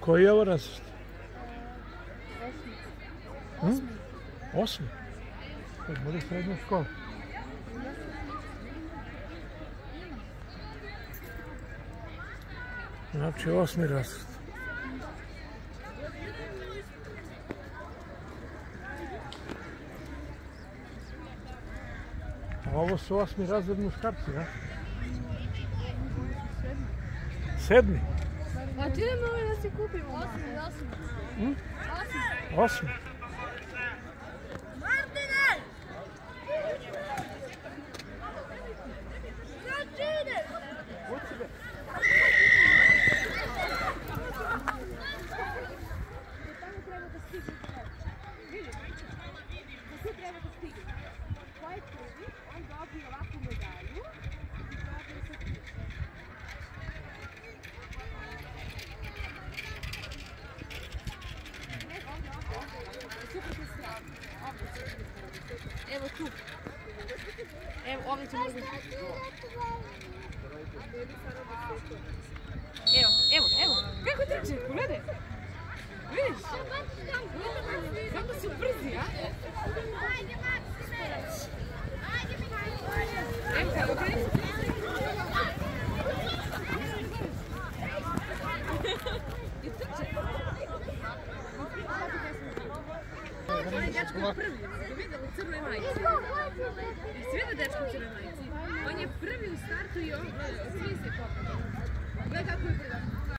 Koji je ovo razred? Osmi. Osmi? To bude srednja škola. Znači, osmi razred. A ovo su osmi razred muškarci, ja? Sedmi? A ti ne mogu da si kupimo? Osmi. Osmi. Martine! Martine! Tamo treba da stigne. Vidiš? Tu treba da stigne. Ko je prvi, on dobije ovakvu medalju i dobije se tiče. Evo tu. Evo ovdje ćemo uzeti. Evo. Kako trče, pogledaj. Vidiš? Kako su brzi, a? Evo kako trče. I trče. On je dečko prvi, ste vidjeli u crnoj majici. Jesi vidio dečko u crnoj majici? On je prvi u startu i on svi se popao. Gledaj kako je prvi.